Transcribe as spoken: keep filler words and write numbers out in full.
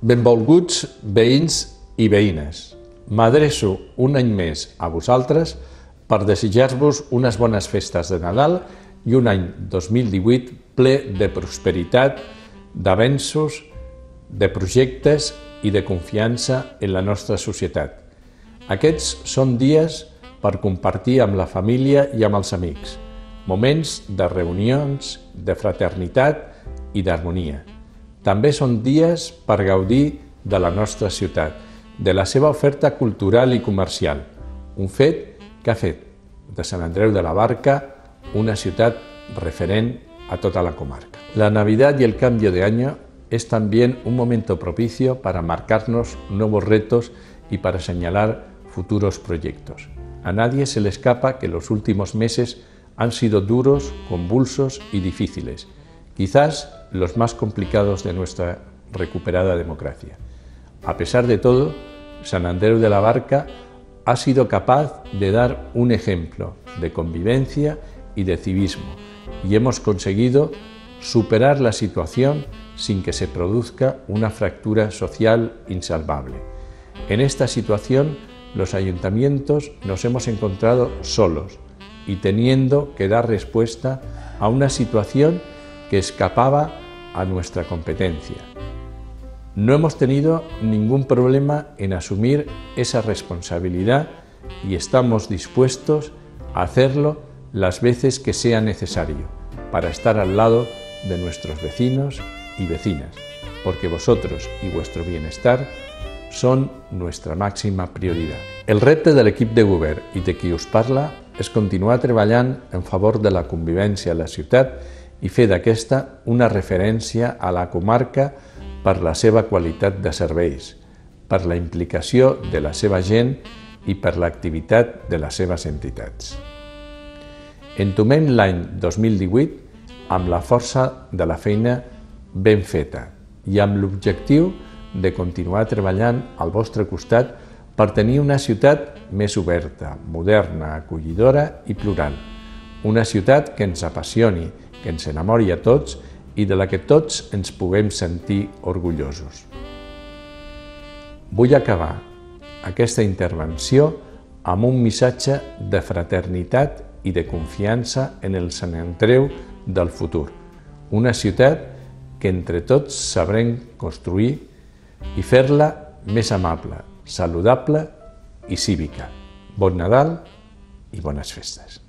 Benvolguts veïns i veïnes, m'adreço un any més a vosaltres per desitjar-vos unes bones festes de Nadal i un any dos mil divuit ple de prosperitat, d'avenços, de projectes i de confiança en la nostra societat. Aquests són dies per compartir amb la família i amb els amics, moments de reunions, de fraternitat i d'harmonia. També són dies per gaudir de la nostra ciutat, de la seva oferta cultural i comercial, un fet que ha fet de Sant Andreu de la Barca una ciutat referent a toda la comarca. La Navidad y el cambio de año es también un momento propicio para marcarnos nuevos retos y para señalar futuros proyectos. A nadie se le escapa que los últimos meses han sido duros, convulsos y difíciles, quizás los más complicados de nuestra recuperada democracia. A pesar de todo, Sant Andreu de la Barca ha sido capaz de dar un ejemplo de convivencia y de civismo, y hemos conseguido superar la situación sin que se produzca una fractura social insalvable. En esta situación, los ayuntamientos nos hemos encontrado solos y teniendo que dar respuesta a una situación que escapaba a nuestra competencia. No hemos tenido ningún problema en asumir esa responsabilidad y estamos dispuestos a hacerlo las veces que sea necesario para estar al lado de nuestros vecinos y vecinas, porque vosotros y vuestro bienestar són nuestra màxima prioritat. El repte de l'equip de govern i de qui us parla és continuar treballant en favor de la convivència a la ciutat i fer d'aquesta una referència a la comarca per la seva qualitat de serveis, per la implicació de la seva gent i per l'activitat de les seves entitats. Entomem l'any dos mil divuit amb la força de la feina ben feta i amb l'objectiu de continuar treballant al vostre costat per tenir una ciutat més oberta, moderna, acollidora i plural. Una ciutat que ens apassioni, que ens enamori a tots i de la que tots ens puguem sentir orgullosos. Vull acabar aquesta intervenció amb un missatge de fraternitat i de confiança en el Sant Andreu del futur, una ciutat que entre tots sabrem construir i fer-la més amable, saludable i cívica. Bon Nadal i bones festes.